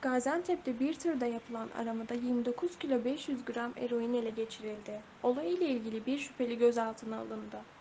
Gaziantep'te bir tırda yapılan aramada 29 kilo 500 gram eroin ele geçirildi. Olayla ilgili bir şüpheli gözaltına alındı.